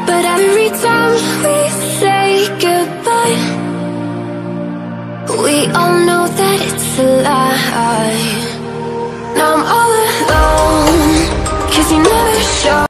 But every time we say goodbye, we all know that it's a lie. Now I'm all alone, 'cause you never show